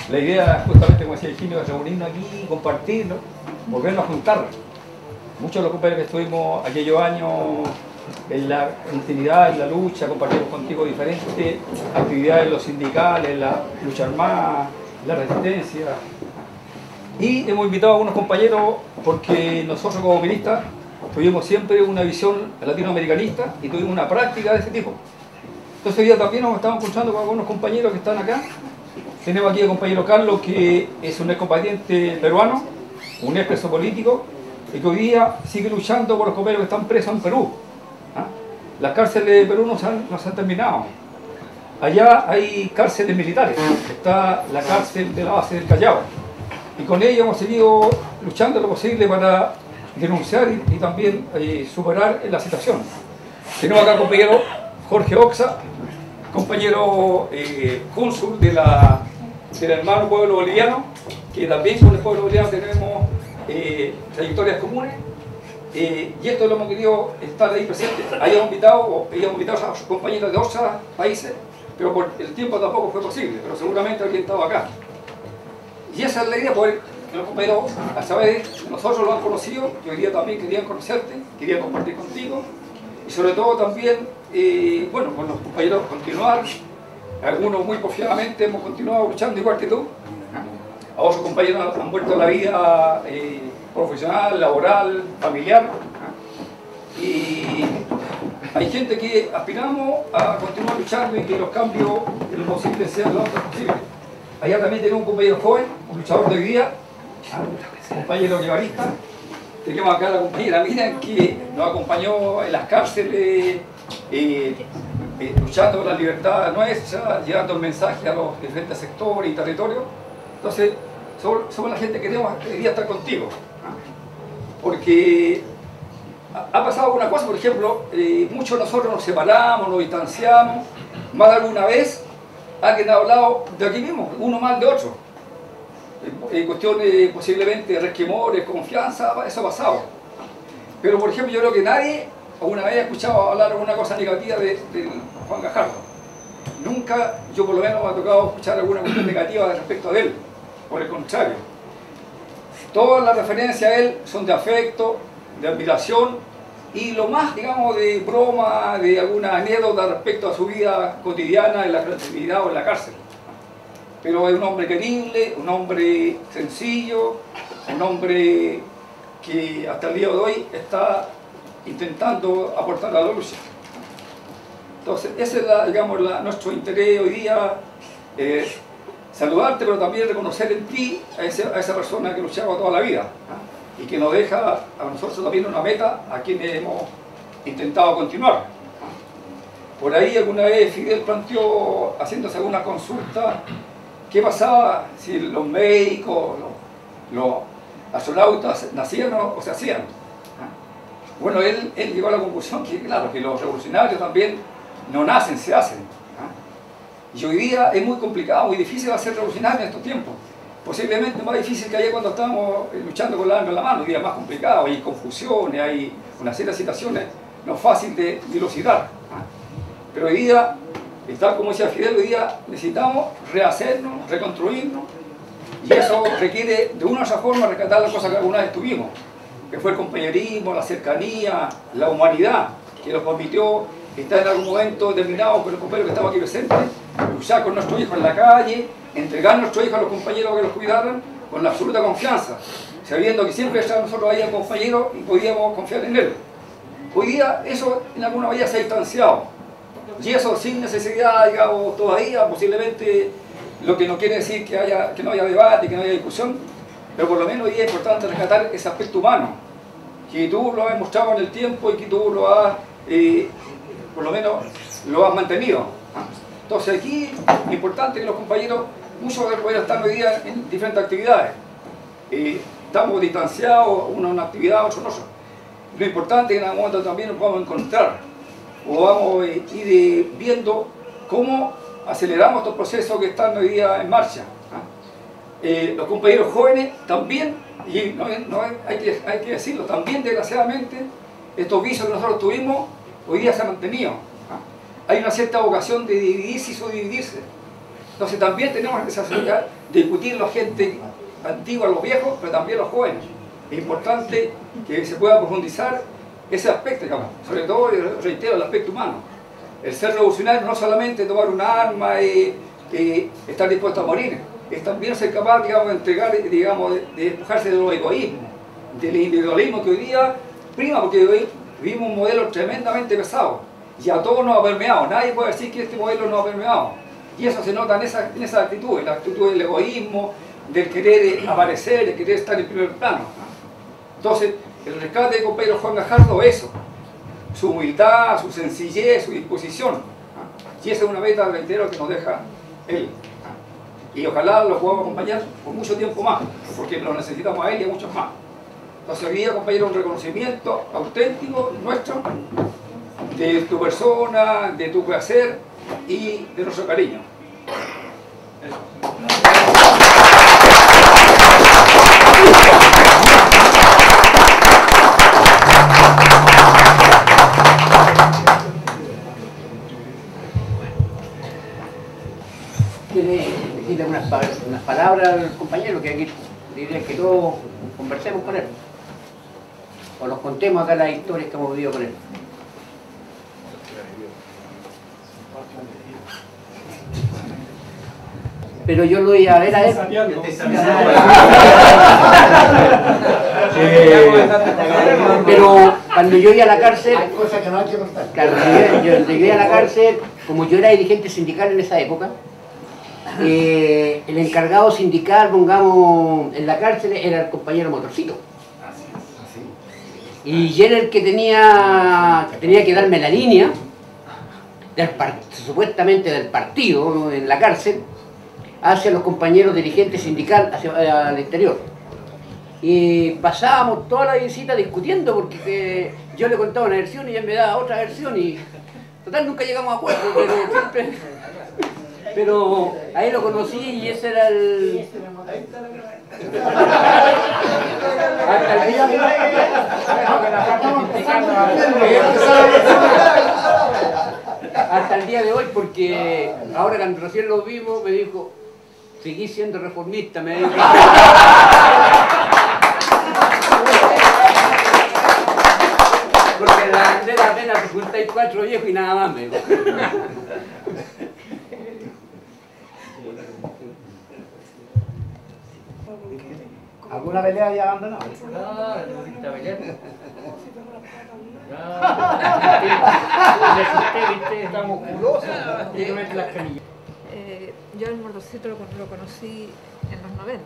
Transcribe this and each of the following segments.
La idea, justamente como decía el Quino, es reunirnos aquí, compartir, ¿no? Volvernos a juntar. Muchos de los compañeros que estuvimos aquellos años en la intimidad, en la lucha, compartimos contigo diferentes actividades en los sindicales, la lucha armada, la resistencia. Y hemos invitado a algunos compañeros porque nosotros como ministas tuvimos siempre una visión latinoamericanista y tuvimos una práctica de ese tipo. Entonces hoy día también nos estamos escuchando con algunos compañeros que están acá. Tenemos aquí al compañero Carlos, que es un excombatiente peruano, un expreso político, y que hoy día sigue luchando por los compañeros que están presos en Perú. ¿Ah? Las cárceles de Perú no se han terminado. Allá hay cárceles militares, está la cárcel de la base del Callao. Y con ella hemos seguido luchando lo posible para denunciar y también superar la situación. Tenemos acá al compañero Jorge Oxa, compañero cónsul del hermano pueblo boliviano, que también con el pueblo boliviano tenemos trayectorias comunes, y esto lo hemos querido estar ahí presente. Hayamos invitado a sus compañeros de otros países, pero por el tiempo tampoco fue posible, pero seguramente alguien estaba acá. Y esa es la idea, poder que los compañeros, a saber, nosotros lo han conocido, y hoy día también querían conocerte, querían compartir contigo, y sobre todo también, bueno, con los compañeros continuar. Algunos muy confiadamente hemos continuado luchando igual que tú. A otros compañeros han vuelto a la vida profesional, laboral, familiar. Y hay gente que aspiramos a continuar luchando y que los cambios en lo posible sean lo antes posible. Allá también tenemos un compañero joven, un luchador de hoy día, un compañero guevarista. Tenemos acá a la compañera Miriam, que nos acompañó en las cárceles, luchando por la libertad nuestra, llevando el mensaje a los diferentes sectores y territorios. Entonces, somos la gente que quería estar contigo. Porque ha pasado una cosa, por ejemplo, muchos de nosotros nos separamos, nos distanciamos, más de alguna vez alguien ha hablado de aquí mismo, uno mal de otro. Cuestiones posiblemente de resquemores, confianza, eso ha pasado. Pero por ejemplo, yo creo que nadie alguna vez ha escuchado hablar alguna cosa negativa de Juan Gajardo. Nunca, yo por lo menos me ha tocado escuchar alguna cuestión negativa respecto de él. Por el contrario, todas las referencias a él son de afecto, de admiración y lo más, digamos, de broma, de alguna anécdota respecto a su vida cotidiana en la clandestinidad o en la cárcel. Pero es un hombre querible, un hombre sencillo, un hombre que hasta el día de hoy está intentando aportar a la lucha. Entonces, ese es digamos, nuestro interés hoy día, saludarte, pero también reconocer en ti a esa persona que luchaba toda la vida, y que nos deja a nosotros también una meta a quienes hemos intentado continuar. Por ahí alguna vez Fidel planteó, haciéndose alguna consulta, qué pasaba si los médicos, los astronautas nacían o se hacían. Bueno, él llegó a la conclusión que, claro, que los revolucionarios también no nacen, se hacen. Y hoy día es muy complicado, muy difícil hacer revolucionario en estos tiempos. Posiblemente más difícil que ayer cuando estábamos luchando con la arma en la mano. Hoy día es más complicado, hay confusiones, hay una serie de situaciones no fácil de dilucidar. Pero hoy día, tal como decía Fidel, hoy día necesitamos rehacernos, reconstruirnos, y eso requiere de una u otra forma rescatar las cosas que alguna vez tuvimos, que fue el compañerismo, la cercanía, la humanidad, que nos permitió estar en algún momento determinado con los compañeros que estaban aquí presentes, luchar con nuestros hijos en la calle, entregar a nuestros hijos a los compañeros que los cuidaran con la absoluta confianza, sabiendo que siempre nosotros había compañeros y podíamos confiar en él. Hoy día eso en alguna medida se ha distanciado, y eso sin necesidad, digamos, todavía, posiblemente, lo que no quiere decir que no haya debate, que no haya discusión, pero por lo menos hoy día es importante rescatar ese aspecto humano, que tú lo has mostrado en el tiempo y que tú lo has, por lo menos, lo has mantenido. Entonces aquí es importante que los compañeros, muchos de los compañeros están hoy día en diferentes actividades. Estamos distanciados, unos en una actividad, otros en otra. Lo importante es que en algún momento también nos podamos encontrar, o vamos a ir viendo cómo aceleramos estos procesos que están hoy día en marcha. Los compañeros jóvenes también, y hay que decirlo, también desgraciadamente, estos vicios que nosotros tuvimos, hoy día se han mantenido. Hay una cierta vocación de dividirse y subdividirse. Entonces también tenemos esa necesidad de discutir la gente antigua, los viejos, pero también los jóvenes. Es importante que se pueda profundizar ese aspecto, digamos, sobre todo, reitero, el aspecto humano. El ser revolucionario no solamente tomar un arma y estar dispuesto a morir, es también ser capaz, digamos, de entregar, digamos, de despojarse de los egoísmos, del individualismo que hoy día prima, porque hoy vivimos un modelo tremendamente pesado y a todos nos ha permeado. Nadie puede decir que este modelo no ha permeado, y eso se nota en esa actitud, la actitud del egoísmo, del querer aparecer, del querer estar en primer plano. Entonces, el rescate de compañero Juan Gajardo es eso, su humildad, su sencillez, su disposición, y esa es una meta, reitero, que nos deja él. Y ojalá lo podamos acompañar por mucho tiempo más, porque lo necesitamos a él y a muchos más. Entonces hoy día, compañero, un reconocimiento auténtico nuestro de tu persona, de tu quehacer y de nuestro cariño. Eso. ¿Quiere decirle unas palabras al compañero que aquí diría que todos conversemos con él? O nos contemos acá las historias que hemos vivido con él. Pero yo lo voy a ver a él. Pero cuando yo iba a la cárcel, claro, yo llegué a la cárcel, como yo era dirigente sindical en esa época, el encargado sindical, pongamos, en la cárcel era el compañero Motorcito. Y era el que tenía que darme la línea, supuestamente del partido, ¿no?, en la cárcel, hacia los compañeros dirigentes sindical al exterior. Y pasábamos toda la visita discutiendo porque yo le contaba una versión y ella me daba otra versión y total nunca llegamos a acuerdo, pero siempre... Pero ahí lo conocí y ese era el... Hasta el día de hoy, porque ahora cuando recién lo vimos me dijo, seguí siendo reformista, me dijo. Porque la bandera apenas 54 viejo y nada más, me dijo. ¿Alguna pelea ya abandonado? No, necesita pelear. Está musculoso. Yo el Motorcito lo conocí en los 90.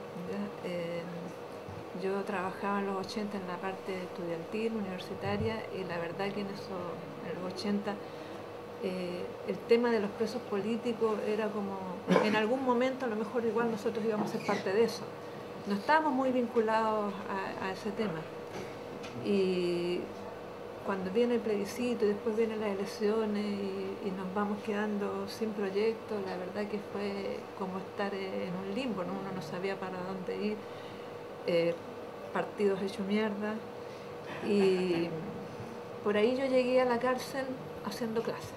Yo trabajaba en los 80 en la parte estudiantil, universitaria, y la verdad que en los 80 el tema de los presos políticos era como, en algún momento a lo mejor igual nosotros íbamos a ser parte de eso. No estábamos muy vinculados a ese tema. Y cuando viene el plebiscito y después vienen las elecciones y nos vamos quedando sin proyecto, la verdad que fue como estar en un limbo, ¿no? Uno no sabía para dónde ir, partidos hechos mierda. Y por ahí yo llegué a la cárcel haciendo clases.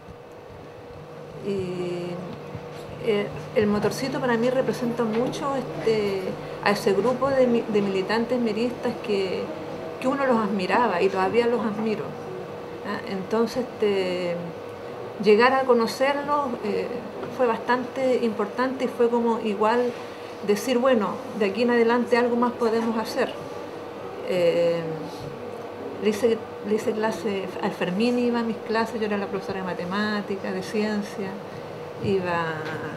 Y el Motorcito para mí representa mucho a ese grupo de militantes miristas que uno los admiraba y todavía los admiro. Entonces llegar a conocerlos fue bastante importante y fue como igual decir, bueno, de aquí en adelante algo más podemos hacer. Le hice clase al Fermín, iba a mis clases, yo era la profesora de matemáticas, de ciencia, iba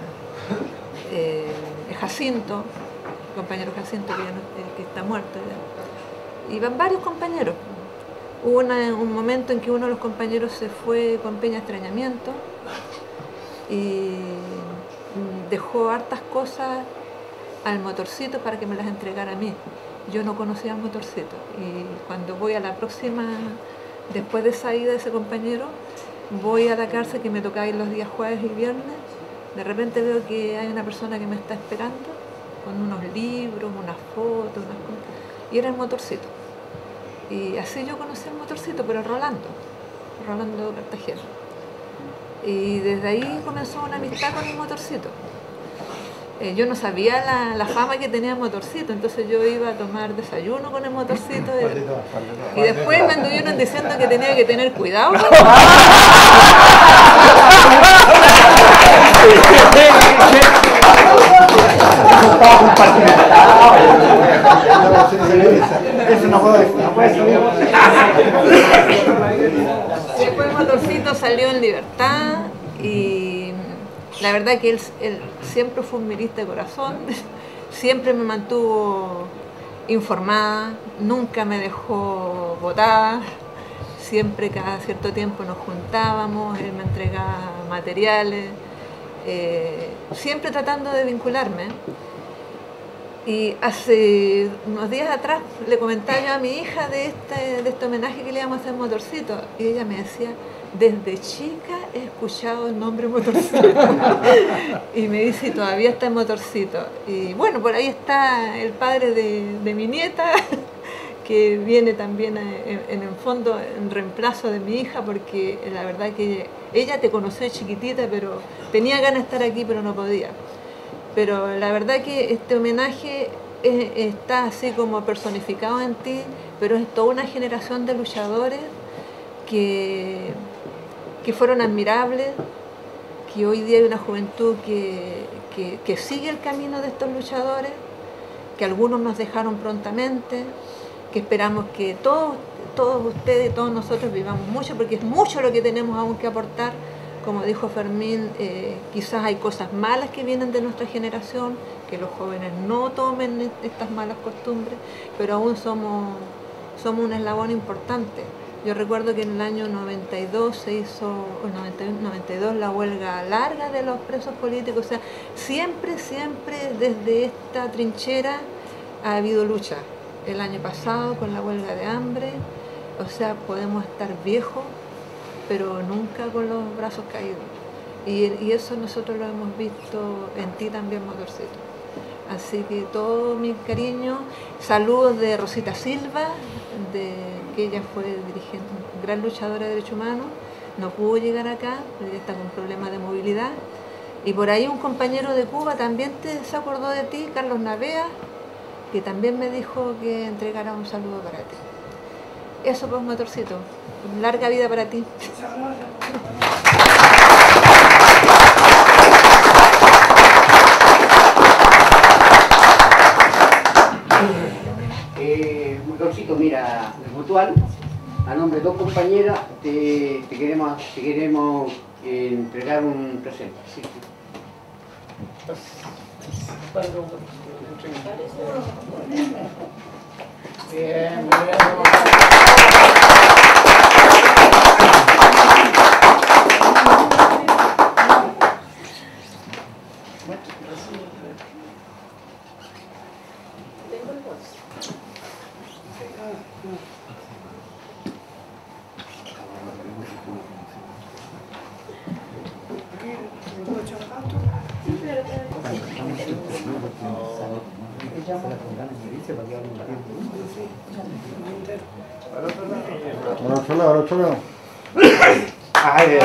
Jacinto, el compañero Jacinto que está muerto ya. Iban varios compañeros. Hubo un momento en que uno de los compañeros se fue con Peña Extrañamiento y dejó hartas cosas al Motorcito para que me las entregara a mí. Yo no conocía al Motorcito y cuando voy a la próxima, después de esa ida de ese compañero, voy a la cárcel que me tocaba ir los días jueves y viernes. De repente veo que hay una persona que me está esperando con unos libros, unas fotos, unas cosas, y era el Motorcito. Y así yo conocí al Motorcito, pero Rolando Cartagena. Y desde ahí comenzó una amistad con el motorcito. Yo no sabía la fama que tenía el motorcito, entonces yo iba a tomar desayuno con el motorcito y después me anduvieron diciendo que tenía que tener cuidado. Eso no puede salir. Después el motorcito salió en libertad y la verdad que él siempre fue un mirista de corazón, siempre me mantuvo informada, nunca me dejó botada, siempre cada cierto tiempo nos juntábamos, él me entregaba materiales, siempre tratando de vincularme. Y hace unos días atrás le comentaba yo a mi hija de este homenaje que le íbamos a hacer Motorcito y ella me decía, desde chica he escuchado el nombre Motorcito. Y me dice, todavía está en Motorcito. Y bueno, por ahí está el padre de mi nieta, que viene también en el fondo en reemplazo de mi hija, porque la verdad que ella te conoció chiquitita, pero tenía ganas de estar aquí, pero no podía. Pero la verdad que este homenaje está así como personificado en ti, pero es toda una generación de luchadores que fueron admirables, que hoy día hay una juventud que sigue el camino de estos luchadores, que algunos nos dejaron prontamente, que esperamos que todos ustedes, todos nosotros vivamos mucho, porque es mucho lo que tenemos aún que aportar. Como dijo Fermín, quizás hay cosas malas que vienen de nuestra generación, que los jóvenes no tomen estas malas costumbres, pero aún somos un eslabón importante. Yo recuerdo que en el año 92 se hizo, en 92 la huelga larga de los presos políticos, o sea, siempre desde esta trinchera ha habido lucha. El año pasado con la huelga de hambre, o sea, podemos estar viejos, pero nunca con los brazos caídos. Y eso nosotros lo hemos visto en ti también, Motorcito. Así que todo mi cariño, saludos de Rosita Silva, que ella fue dirigente, gran luchadora de derechos humanos, no pudo llegar acá, porque está con problemas de movilidad. Y por ahí un compañero de Cuba también se acordó de ti, Carlos Navea, que también me dijo que entregara un saludo para ti. Eso pues, Motorcito, larga vida para ti. Motorcito, mira, Mutual, a nombre de dos compañeras, te queremos entregar un presente. Sí. Bien, Al otro lado. Ay,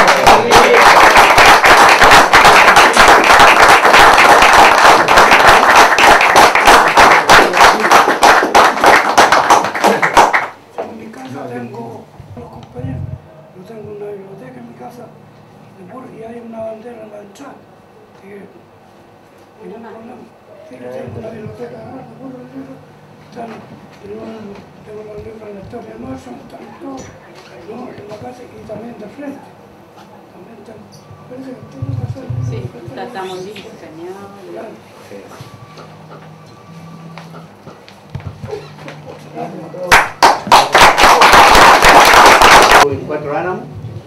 En mi casa tengo los compañeros, yo tengo una biblioteca en mi casa y hay una bandera en la entrada, que ningún problema. Sí, yo tengo una biblioteca de puros libros, tengo los libros de la historia nuestra, están todos, ¿no? En la casa y también de frente. También tengo, parece que tengo que hacer. Sí, estamos bien escaneados. Claro. En Cuatro Álamos,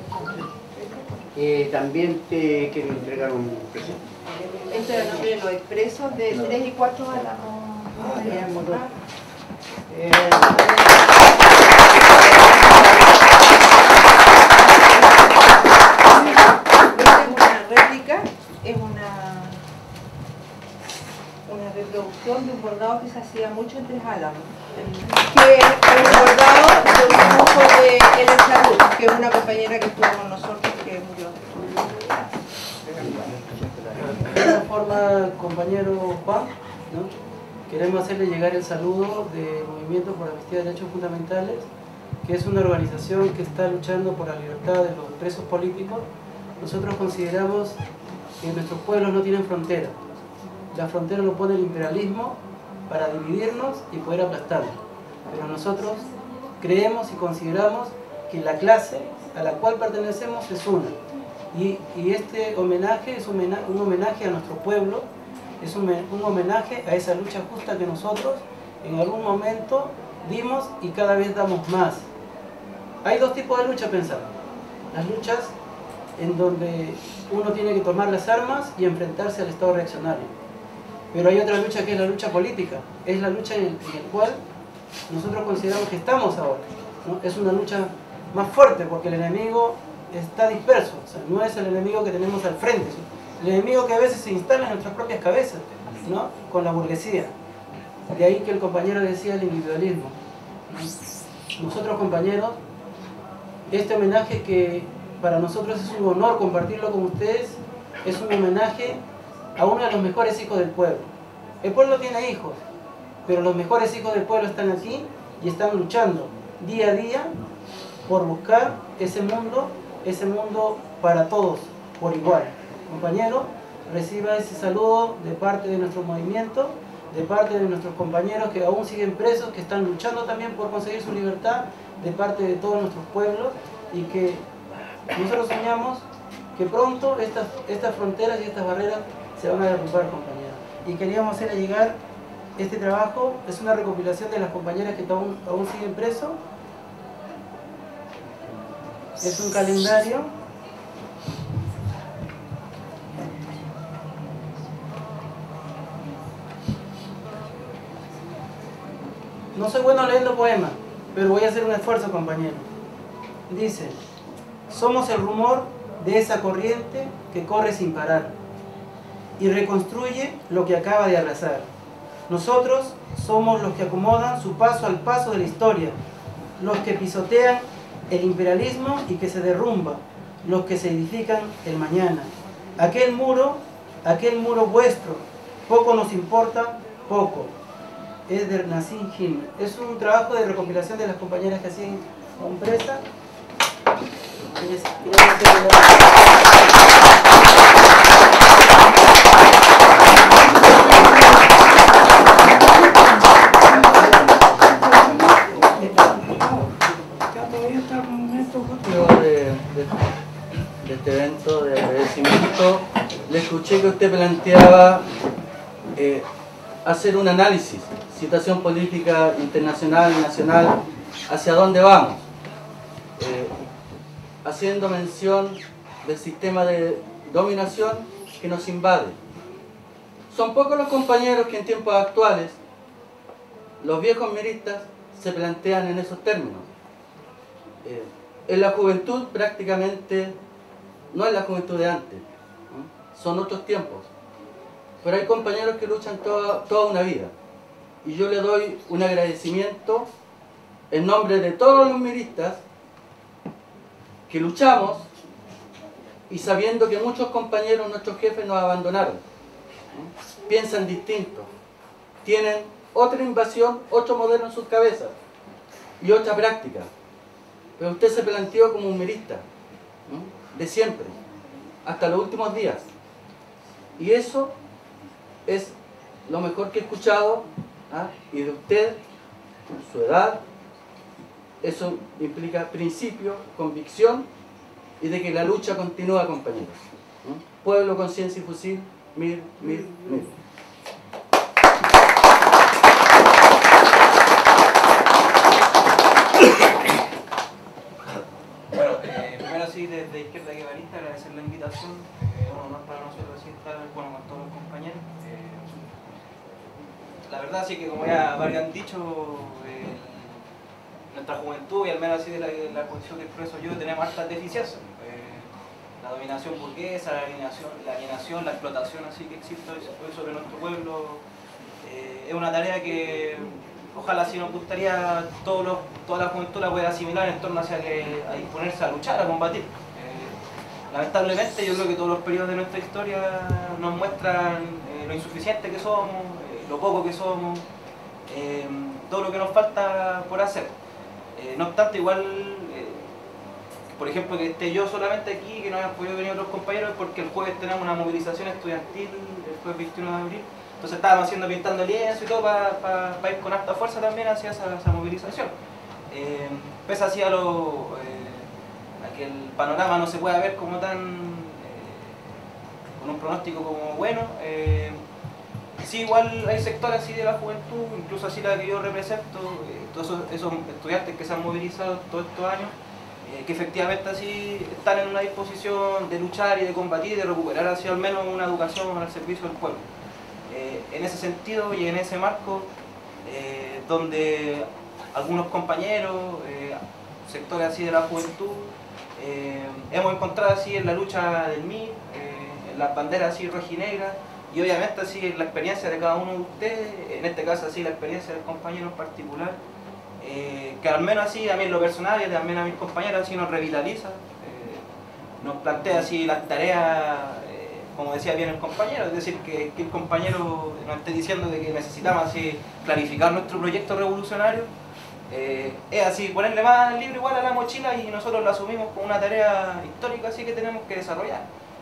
también te quiero entregar un presente. Esto es el nombre de los expresos de 3 y 4 Álamos. bien, motor. Es una reproducción de un bordado que se hacía mucho en Tres Álamos, que es un bordado de un dibujo de Ellen Salud, que es una compañera que estuvo con nosotros que murió. forma, compañero Juan, ¿no?, queremos hacerle llegar el saludo del Movimiento por la Amnistía de Derechos Fundamentales, que es una organización que está luchando por la libertad de los presos políticos. Nosotros consideramos que nuestros pueblos no tienen frontera. La frontera lo pone el imperialismo para dividirnos y poder aplastarnos. Pero nosotros creemos y consideramos que la clase a la cual pertenecemos es una. Y este homenaje es un homenaje a nuestro pueblo, es un homenaje a esa lucha justa que nosotros en algún momento dimos y cada vez damos más. Hay dos tipos de lucha, pensar. Las luchas en donde uno tiene que tomar las armas y enfrentarse al Estado reaccionario. Pero hay otra lucha que es la lucha política, es la lucha en el cual nosotros consideramos que estamos ahora, ¿no? Es una lucha más fuerte porque el enemigo está disperso, o sea, no es el enemigo que tenemos al frente, el enemigo que a veces se instala en nuestras propias cabezas, ¿no?, con la burguesía. De ahí que el compañero decía el individualismo, ¿no? Nosotros, compañeros, este homenaje que para nosotros es un honor compartirlo con ustedes, es un homenaje a uno de los mejores hijos del pueblo. El pueblo tiene hijos, pero los mejores hijos del pueblo están aquí y están luchando día a día por buscar ese mundo para todos, por igual. Compañero, reciba ese saludo de parte de nuestro movimiento, de parte de nuestros compañeros que aún siguen presos, que están luchando también por conseguir su libertad, de parte de todos nuestros pueblos, y que nosotros soñamos que pronto estas fronteras y estas barreras se van a derrumbar, compañeros. Y queríamos hacerle llegar este trabajo, es una recopilación de las compañeras que aún siguen presos. Es un calendario. No soy bueno leyendo poemas, pero voy a hacer un esfuerzo, compañero. Dice: somos el rumor de esa corriente que corre sin parar y reconstruye lo que acaba de arrasar. Nosotros somos los que acomodan su paso al paso de la historia, los que pisotean el imperialismo y que se derrumba, los que se edifican el mañana. Aquel muro vuestro, poco nos importa, poco. Es de Nassim Himmer. Es un trabajo de recopilación de las compañeras que hacían compresa. De este evento de agradecimiento, le escuché que usted planteaba hacer un análisis, situación política internacional y nacional, hacia dónde vamos, haciendo mención del sistema de dominación que nos invade. Son pocos los compañeros que en tiempos actuales, los viejos miristas, se plantean en esos términos. En la juventud prácticamente no es la juventud de antes, ¿no? Son otros tiempos. Pero hay compañeros que luchan toda una vida. Y yo le doy un agradecimiento en nombre de todos los miristas que luchamos y sabiendo que muchos compañeros, nuestros jefes, nos abandonaron, ¿no? Piensan distinto, tienen otra invasión, otro modelo en sus cabezas y otra práctica. Pero usted se planteó como un mirista, ¿no?, de siempre, hasta los últimos días. Y eso es lo mejor que he escuchado, ¿ah? Y de usted, su edad, eso implica principio, convicción y de que la lucha continúa, compañeros, ¿no? Pueblo, conciencia y fusil, mir, mir, mir. Bueno, primero sí, desde Izquierda Guevarista, agradecer la invitación. Es un honor para nosotros estar con todos los compañeros. La verdad sí que, como ya varios han dicho, nuestra juventud, y al menos así de la condición que expreso yo, tenemos hartas deficiencias. La dominación burguesa, la alienación, la explotación así que existe hoy sobre nuestro pueblo, es una tarea que ojalá sí nos gustaría toda la juventud la pueda asimilar en torno a disponerse a luchar, a combatir. lamentablemente yo creo que todos los periodos de nuestra historia nos muestran lo insuficiente que somos, lo poco que somos, todo lo que nos falta por hacer. No obstante, igual, por ejemplo, que esté yo solamente aquí, que no hayan podido venir otros compañeros, es porque el jueves tenemos una movilización estudiantil, el jueves 21 de abril, entonces estábamos pintando lienzo y todo para ir con harta fuerza también hacia esa movilización. Pese así a que el panorama no se pueda ver como con un pronóstico como bueno, sí, igual hay sectores así de la juventud, incluso así la que yo represento, todos esos estudiantes que se han movilizado todos estos años, que efectivamente así están en una disposición de luchar y de combatir y de recuperar así al menos una educación al servicio del pueblo. En ese sentido y en ese marco, donde algunos compañeros, sectores así de la juventud, hemos encontrado así en la lucha del MIR, en las banderas así rojinegras, y obviamente así la experiencia de cada uno de ustedes, en este caso así la experiencia del compañero en particular, que al menos así a mí en lo personal y también a mis compañeros así nos revitaliza, nos plantea así las tareas, como decía bien el compañero, es decir, que el compañero nos esté diciendo de que necesitamos así clarificar nuestro proyecto revolucionario, es así, ponerle más libre igual a la mochila y nosotros lo asumimos como una tarea histórica así que tenemos que desarrollar.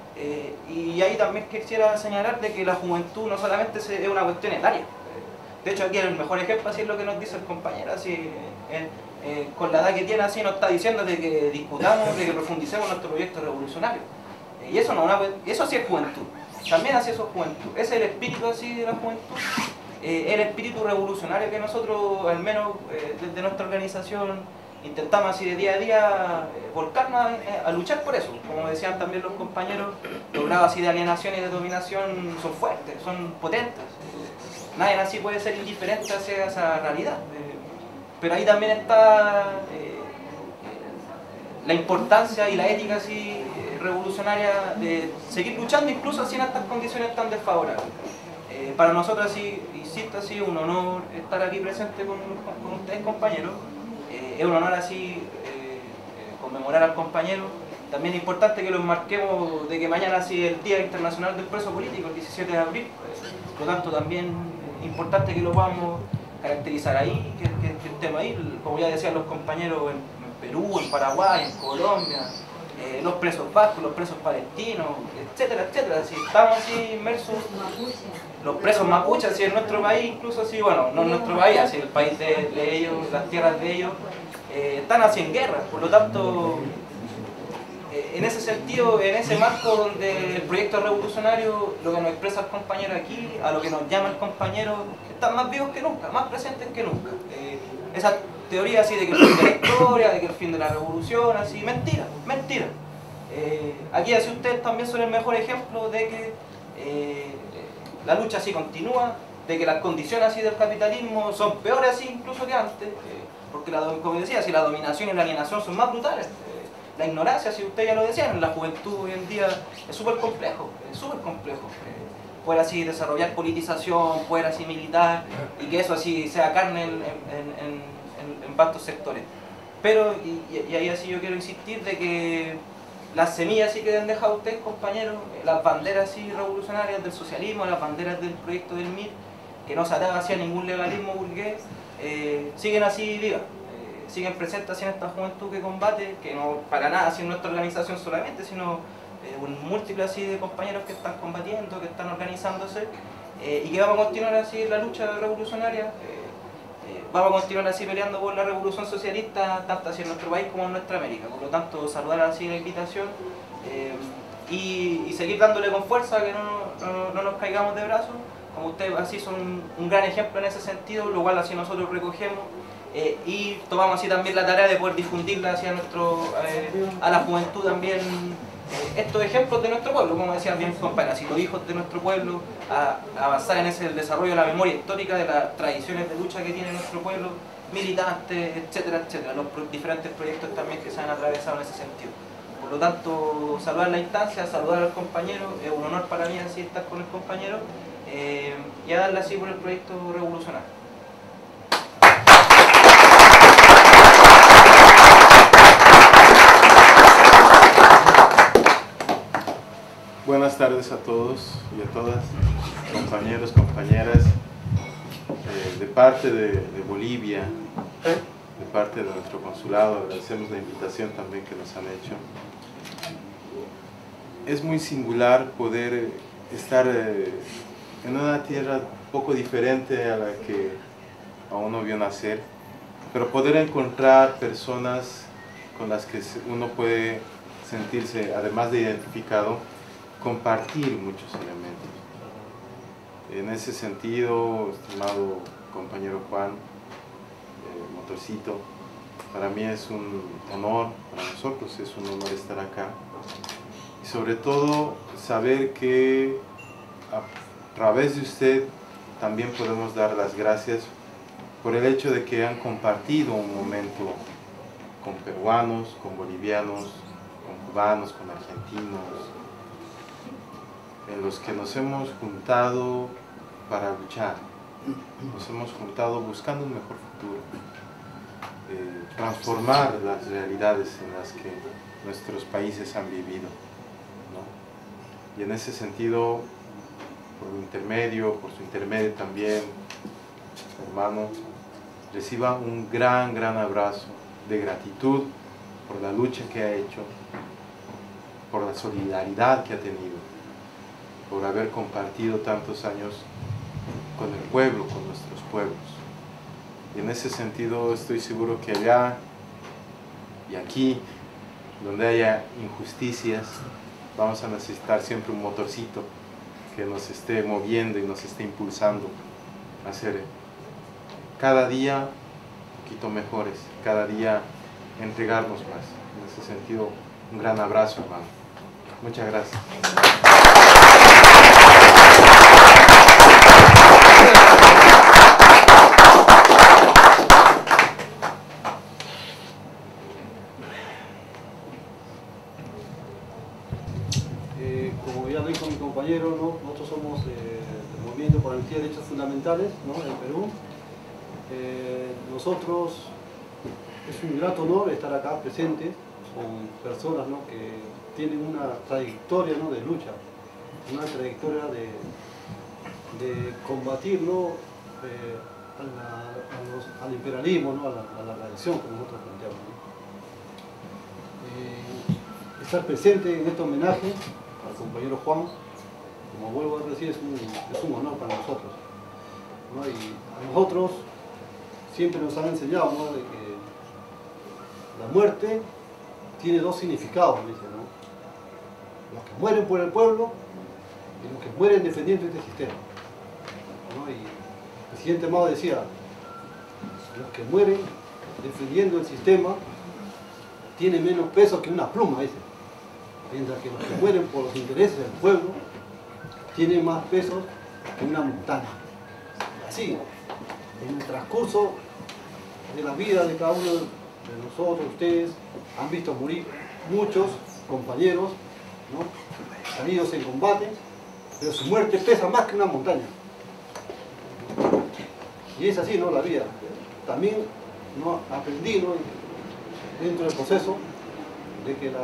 Y ahí también quisiera señalar de que la juventud no solamente es una cuestión etaria. De hecho aquí el mejor ejemplo así es lo que nos dice el compañero, así, con la edad que tiene así nos está diciendo de que discutamos, de que profundicemos nuestro proyecto revolucionario. Y eso, eso sí es juventud, también así eso es juventud, ese es el espíritu así de la juventud. El espíritu revolucionario que nosotros, al menos desde nuestra organización, intentamos así de día a día volcarnos a luchar por eso. Como decían también los compañeros, los grados así de alienación y de dominación son fuertes, son potentes. Nadie así puede ser indiferente hacia esa realidad. Pero ahí también está la importancia y la ética así revolucionaria de seguir luchando incluso así en estas condiciones tan desfavorables. Para nosotros así, insisto, así un honor estar aquí presente con ustedes compañeros, es un honor así conmemorar al compañero. También es importante que lo enmarquemos de que mañana así es el Día Internacional del Preso Político, el 17 de abril, por lo tanto también es importante que lo podamos caracterizar ahí, que estemos ahí, como ya decían los compañeros, en Perú, en Paraguay, en Colombia, los presos vascos, los presos palestinos, etcétera, etcétera. Así, estamos así inmersos, los presos mapuches, así en nuestro país, incluso así, bueno, no en nuestro país, así el país de ellos, las tierras de ellos, están así en guerra. Por lo tanto, en ese sentido, en ese marco donde el proyecto revolucionario, lo que nos expresa el compañero aquí, a lo que nos llama el compañero, están más vivos que nunca, más presentes que nunca. Esa teoría así de que el fin de la historia, de que el fin de la revolución, así, mentira, mentira. Aquí así ustedes también son el mejor ejemplo de que la lucha así continúa, de que las condiciones así del capitalismo son peores así incluso que antes, porque como decía, así la dominación y la alienación son más brutales. La ignorancia, si ustedes ya lo decían, en la juventud hoy en día es súper complejo, poder así desarrollar politización, poder así militar, y que eso así sea carne en vastos sectores. Pero, y ahí así yo quiero insistir de que las semillas así que han dejado ustedes, compañeros, las banderas así revolucionarias del socialismo, las banderas del proyecto del MIR, que no se ataca hacia ningún legalismo burgués, siguen así vivas. Siguen presentes así en esta juventud que combate, que no para nada así en nuestra organización solamente, sino un múltiple así de compañeros que están combatiendo, que están organizándose, y que vamos a continuar así la lucha revolucionaria, vamos a continuar así peleando por la revolución socialista, tanto así en nuestro país como en nuestra América. Por lo tanto, saludar así la invitación y seguir dándole con fuerza, que no nos caigamos de brazos. Como ustedes así son un gran ejemplo en ese sentido, lo cual así nosotros recogemos. Y tomamos así también la tarea de poder difundirla hacia a la juventud también estos ejemplos de nuestro pueblo, como decían bien compañeros, así los hijos de nuestro pueblo, a avanzar en el desarrollo de la memoria histórica de las tradiciones de lucha que tiene nuestro pueblo, militantes, etcétera, etcétera, los diferentes proyectos también que se han atravesado en ese sentido. Por lo tanto, saludar la instancia, saludar al compañero, es un honor para mí así estar con el compañero y a darle así por el proyecto revolucionario. Buenas tardes a todos y a todas, compañeros, compañeras, de parte de Bolivia, de parte de nuestro consulado. Agradecemos la invitación también que nos han hecho. Es muy singular poder estar en una tierra poco diferente a la que a uno vio nacer, pero poder encontrar personas con las que uno puede sentirse, además de identificado, compartir muchos elementos. En ese sentido, estimado compañero Juan, Motorcito, para mí es un honor, para nosotros es un honor estar acá, y sobre todo saber que a través de usted también podemos dar las gracias por el hecho de que han compartido un momento con peruanos, con bolivianos, con cubanos, con argentinos, en los que nos hemos juntado para luchar, nos hemos juntado buscando un mejor futuro, transformar las realidades en las que nuestros países han vivido, ¿no? Y en ese sentido, por su intermedio también, hermano, reciba un gran abrazo de gratitud por la lucha que ha hecho, por la solidaridad que ha tenido, por haber compartido tantos años con el pueblo, con nuestros pueblos. Y en ese sentido estoy seguro que allá y aquí, donde haya injusticias, vamos a necesitar siempre un motorcito que nos esté moviendo y nos esté impulsando a ser cada día un poquito mejores, cada día entregarnos más. En ese sentido, un gran abrazo, hermano. Muchas gracias. Como ya dijo mi compañero, ¿no? Nosotros somos del Movimiento por la Amnistía de Derechos Fundamentales, ¿no? En Perú. Nosotros, es un grato honor estar acá presentes con personas, ¿no? Que tienen una trayectoria, ¿no? De lucha, una trayectoria de combatir, ¿no? Al imperialismo, ¿no? a la tradición, como nosotros planteamos, ¿no? Estar presente en este homenaje al compañero Juan, como vuelvo a decir, es un honor para nosotros, ¿no? Y a nosotros siempre nos han enseñado, ¿no? De que la muerte tiene dos significados, dice, ¿no? Los que mueren por el pueblo y los que mueren defendiendo este sistema, ¿no? Y el presidente Mao decía, los que mueren defendiendo el sistema tienen menos peso que una pluma, dice. Mientras que los que mueren por los intereses del pueblo tienen más peso que una montaña. Así, en el transcurso de la vida de cada uno de nosotros, ustedes han visto morir muchos compañeros, ¿no? Salidos en combate, pero su muerte pesa más que una montaña. Y es así, ¿no? La vida. También, ¿no? Aprendí, ¿no? Dentro del proceso de que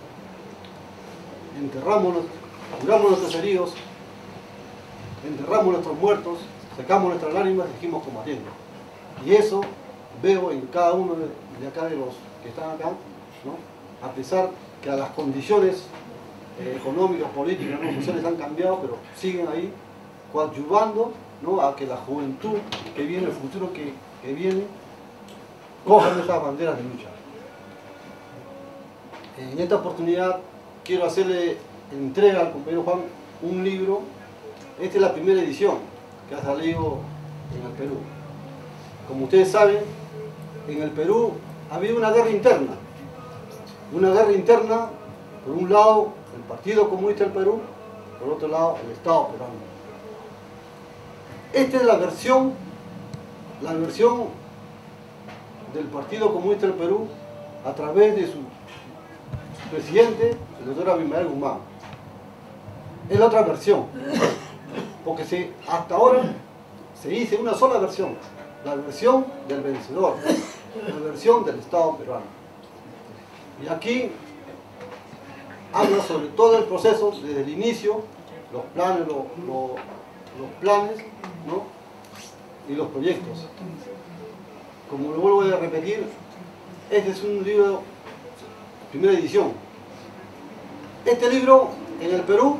curamos nuestros heridos, enterramos nuestros muertos, secamos nuestras lágrimas y seguimos combatiendo. Y eso veo en cada uno de acá, de los que están acá, ¿no? A pesar que a las condiciones económicas, políticas, ¿no? Sociales han cambiado, pero siguen ahí coadyuvando, ¿no? A que la juventud que viene, el futuro que viene, cojan esas banderas de lucha. En esta oportunidad quiero hacerle entrega al compañero Juan un libro. Esta es la primera edición que ha salido en el Perú. Como ustedes saben, en el Perú ha habido una guerra interna. Una guerra interna, por un lado, el Partido Comunista del Perú, por otro lado, el Estado peruano. Esta es la versión del Partido Comunista del Perú a través de su presidente, el doctor Abimael Guzmán. Es la otra versión, porque hasta ahora se hizo una sola versión, la versión del vencedor, la versión del Estado peruano. Y aquí habla sobre todo el proceso desde el inicio, los planes, ¿no? Y los proyectos. Como lo vuelvo a repetir, este es un libro, primera edición. Este libro en el Perú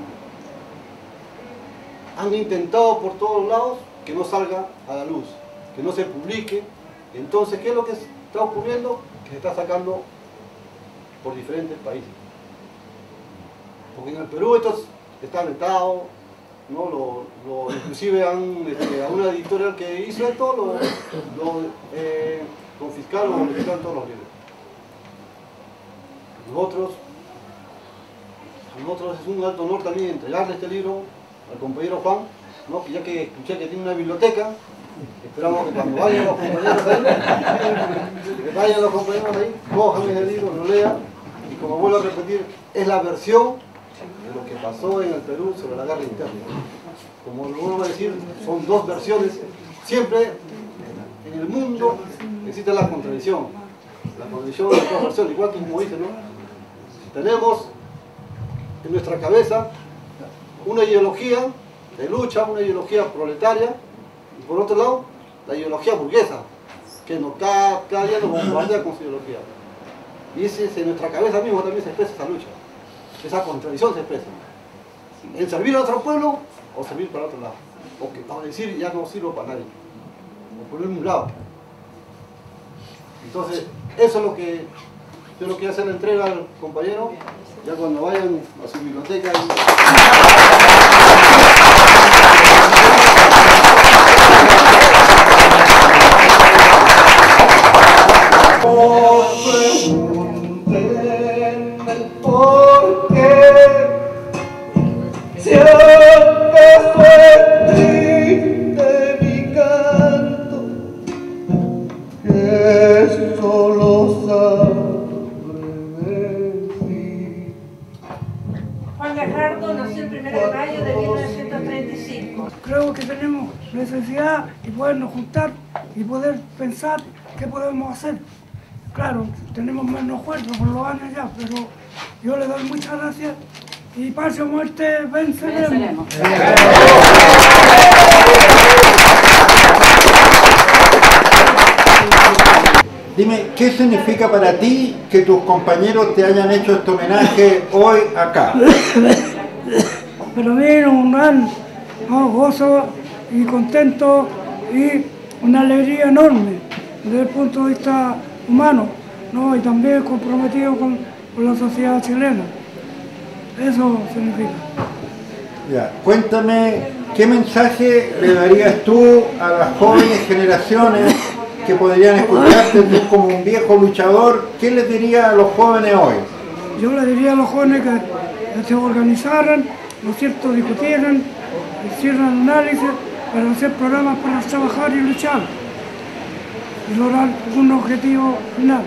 han intentado por todos lados que no salga a la luz, que no se publique. Entonces, ¿qué es lo que está ocurriendo? Que se está sacando por diferentes países. Porque en el Perú esto está vetado, ¿no? Inclusive a una editorial que hizo esto lo confiscaron o confiscaron todos los libros. Nosotros es un alto honor también entregarle este libro al compañero Juan, ¿no? Ya que escuché que tiene una biblioteca. Esperamos que cuando vayan los compañeros ahí, cojan el libro, lo lean, y como vuelvo a repetir, es la versión de lo que pasó en el Perú sobre la guerra interna. Como lo vuelvo a decir, son dos versiones. Siempre en el mundo existe la contradicción de las dos versiones, igual que como dice, ¿no? Tenemos en nuestra cabeza una ideología de lucha, una ideología proletaria, y por otro lado, la ideología burguesa, que cada día nos bombardea con su ideología. Y en nuestra cabeza misma también se expresa esa lucha, esa contradicción se expresa. En servir a nuestro pueblo o servir para otro lado. O que para decir ya no sirvo para nadie. O ponerme un lado. Entonces, eso es lo que yo lo quiero hacer la entrega al compañero, ya cuando vayan a su biblioteca. Juan Gajardo nació el 1 de mayo de 1935. Creo que tenemos necesidad de podernos juntar y poder pensar qué podemos hacer. Claro, tenemos menos fuerza por los años ya, pero yo le doy muchas gracias y paz o muerte venceremos. Dime, ¿qué significa para ti que tus compañeros te hayan hecho este homenaje hoy acá? Para mí es un gran gozo y contento y una alegría enorme desde el punto de vista humano, ¿no? Y también comprometido con la sociedad chilena. Eso significa. Ya, cuéntame, ¿qué mensaje le darías tú a las jóvenes generaciones que podrían escucharte tú como un viejo luchador? ¿Qué les diría a los jóvenes hoy? Yo le diría a los jóvenes que se organizaran, ¿no es cierto?, discutieran, hicieran análisis para hacer programas para trabajar y luchar y lograr un objetivo final.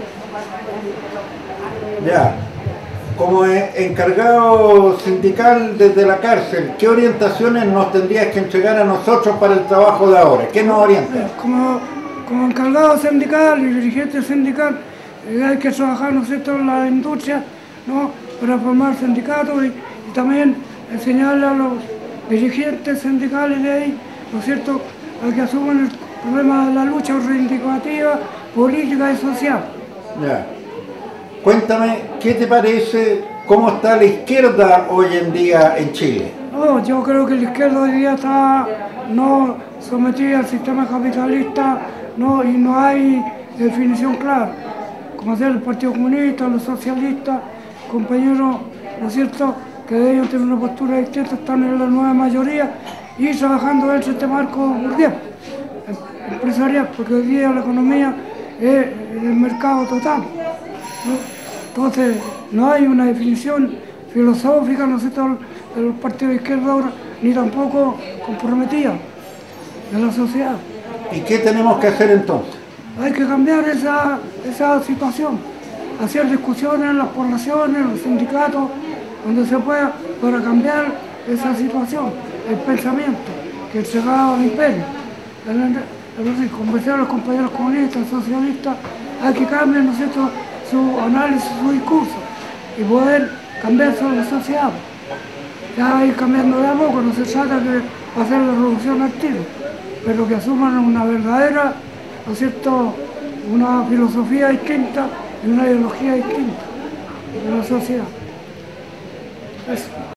Ya, como encargado sindical desde la cárcel, ¿qué orientaciones nos tendrías que entregar a nosotros para el trabajo de ahora? ¿Qué nos orienta? Como encargado sindical y dirigente sindical, hay que trabajar, ¿no es cierto?, en la industria, ¿no?, para formar sindicatos y también enseñarle a los dirigentes sindicales de ahí, ¿no es cierto?, a que asuman el problema de la lucha reivindicativa, política y social. Ya. Cuéntame, ¿qué te parece, cómo está la izquierda hoy en día en Chile? No, yo creo que la izquierda hoy día está no sometida al sistema capitalista, no, y no hay definición clara. Como sea el Partido Comunista, los socialistas, compañeros, ¿no es cierto?, que ellos tienen una postura distinta, están en la nueva mayoría y trabajando dentro de este marco burgués, empresarial, porque hoy día la economía es el mercado total, ¿no? Entonces, no hay una definición filosófica, ¿no es cierto?, de los partidos de izquierda ahora, ni tampoco comprometida de la sociedad. ¿Y qué tenemos que hacer entonces? Hay que cambiar esa situación, hacer discusiones en las poblaciones, en los sindicatos, donde se pueda, para cambiar esa situación, el pensamiento que entregaba al imperio. Es convencer a los compañeros comunistas, socialistas, a que cambien, ¿no es cierto?, su análisis, su discurso, y poder cambiar la sociedad. Ya ir cambiando de a poco, no se trata de hacer la revolución al tiro, pero que asuman una verdadera, ¿no es cierto?, una filosofía distinta y una ideología distinta de la sociedad. Eso.